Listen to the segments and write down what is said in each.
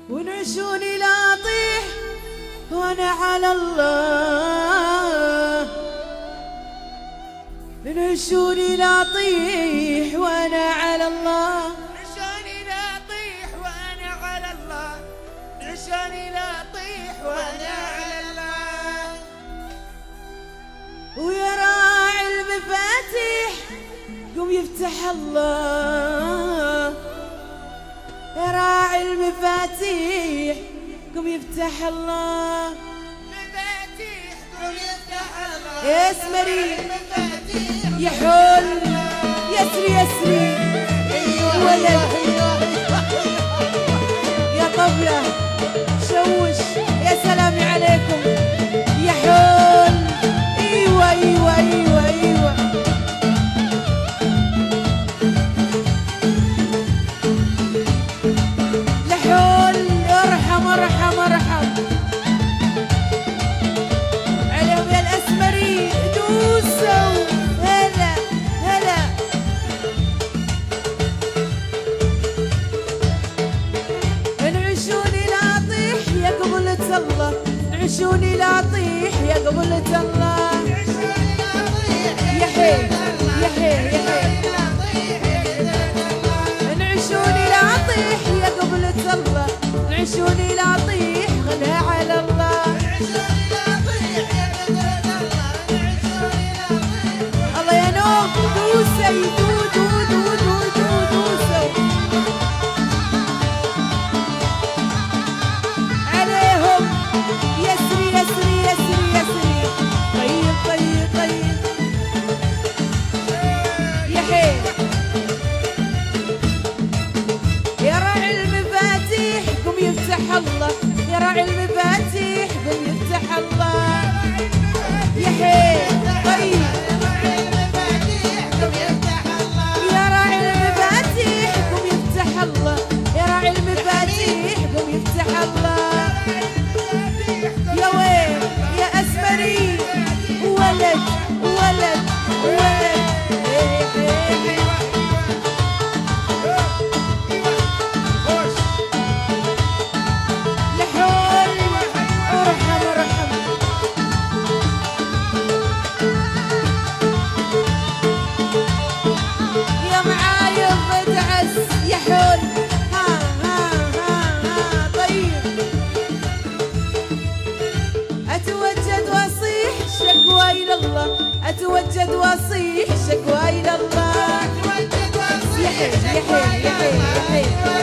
ونعشوني لا اطيح وانا على الله، نعشوني لا اطيح وانا على الله، نعشوني لا اطيح وانا على الله، نعشوني لا اطيح وانا على الله. ويا راعي المفاتيح قوم يفتح الله، يا راعي المفاتيح قوم يفتح الله، مفاتيح قوم يفتح الله، يا اسمري يا حول يسري يسري ولد يا طبلة شوش يا سلامي عليكم يا حول. ايوه ايوه ايوه ايوه لحول ارحم ارحم ارحم عليهم يا الاسمري دوسوا. هلا هلا نعشوني لا اطيح يا قبلة الله، نعشوني لا اطيح يا قبلة الله، يا حي يا حي يا حي نعشوني لا اطيح يا قبلة الله، نعشوني لا اطيح خلها على الله. الله يا نوف دوسوا دوسوا عليهم يسري يسري يسري يسري طيب طيب طيب يا حيل. يا راعي المفاتيح قم يفتح الله، يا راعي المفاتيح قم يفتح الله يا حيل. طيب يا راعي المفاتيح قم يفتح الله، يا راعي المفاتيح قم يفتح الله. يا ويل يا اسمري ولد ولد ولد لحول ارحم ارحم يا معايب ادعس يا حول. ها ها ها ها طيب اتوجد واصيح شكوى الى الله، اتوجد واصيح شكوى الى الله يا حي يا حي يا حي يا حي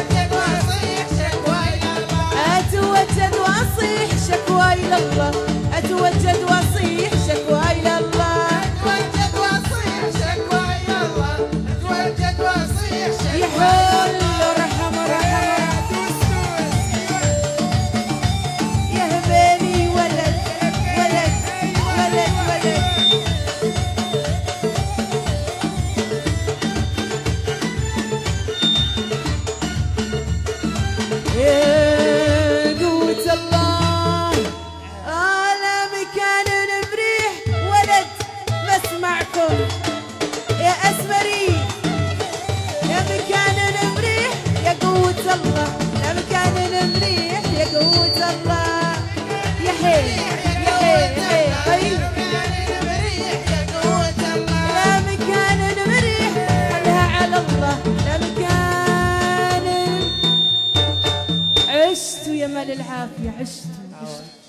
اتوجد واصيح شكوى الى الله، اتوجد واصيح شكوى الى الله يا حول ارحم ارحم يا هبيني ولد ولد ولد ولد. يا قوة الله على مكان مريح ولد بسمعكم يا اسمري يا مكان مريح يا قوة الله، يا مكان مريح يا قوة الله يا حي يا حي يا حي. طيب لا مكان مريح خلها على الله، لا مكان عشتوا يا مال العافية عشتوا.